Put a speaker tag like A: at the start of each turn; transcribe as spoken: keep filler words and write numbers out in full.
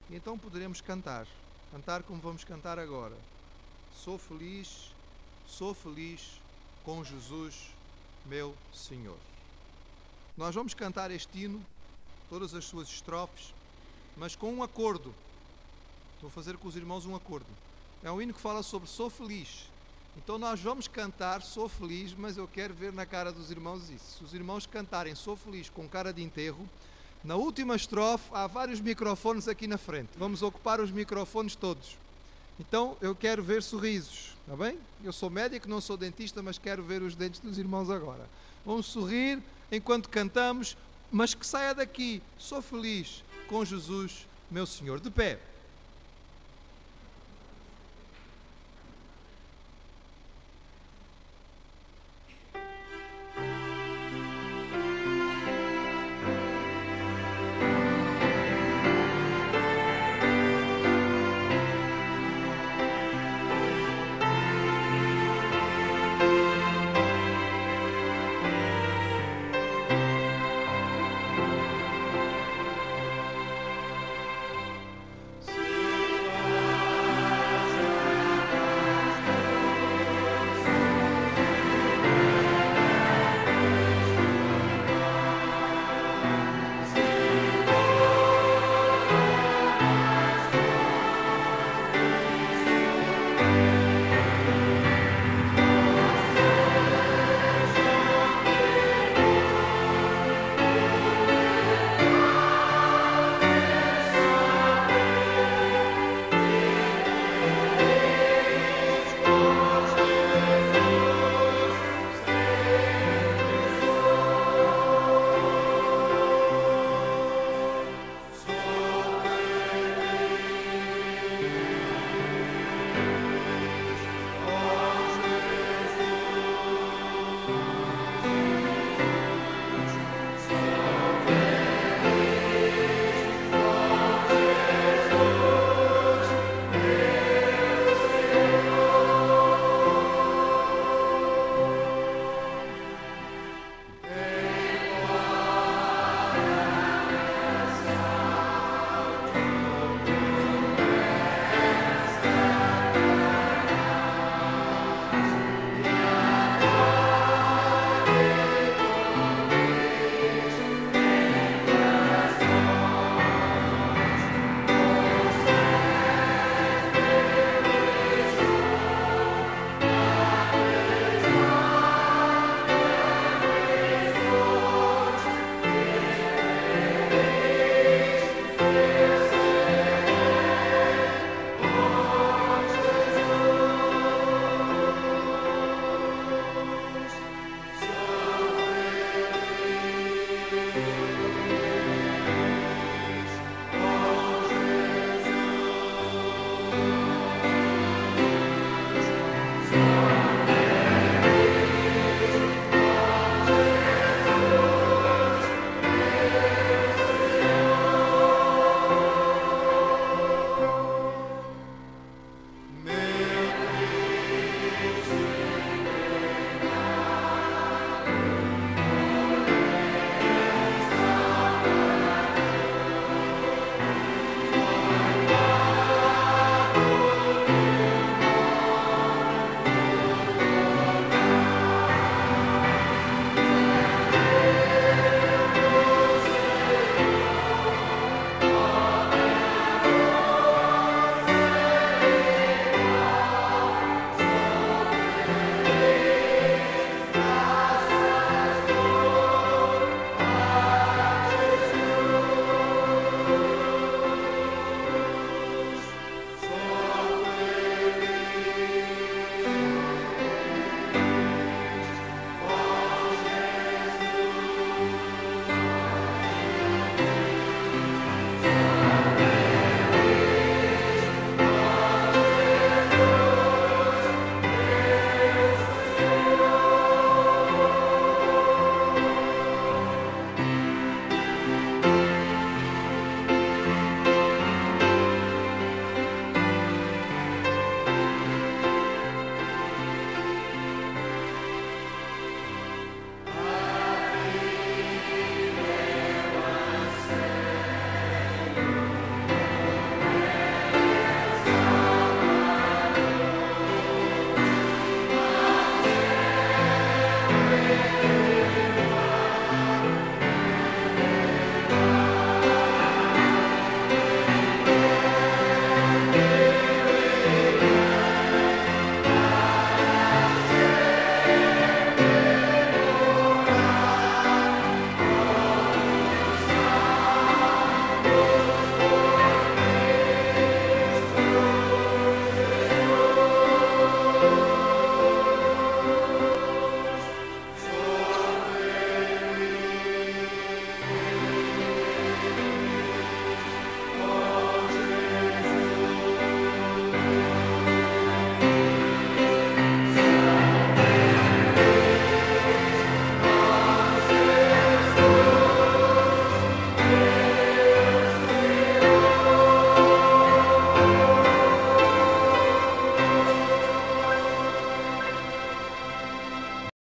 A: E então poderemos cantar, cantar como vamos cantar agora. Sou feliz, sou feliz com Jesus, meu Senhor. Nós vamos cantar este hino, todas as suas estrofes, mas com um acordo. Vou fazer com os irmãos um acordo. É um hino que fala sobre sou feliz. Então nós vamos cantar sou feliz, mas eu quero ver na cara dos irmãos isso. Se os irmãos cantarem sou feliz com cara de enterro, na última estrofe há vários microfones aqui na frente. Vamos ocupar os microfones todos. Então eu quero ver sorrisos, está bem? Eu sou médico, não sou dentista, mas quero ver os dentes dos irmãos agora. Vamos sorrir enquanto cantamos, mas que saia daqui, sou feliz com Jesus, meu Senhor. De pé.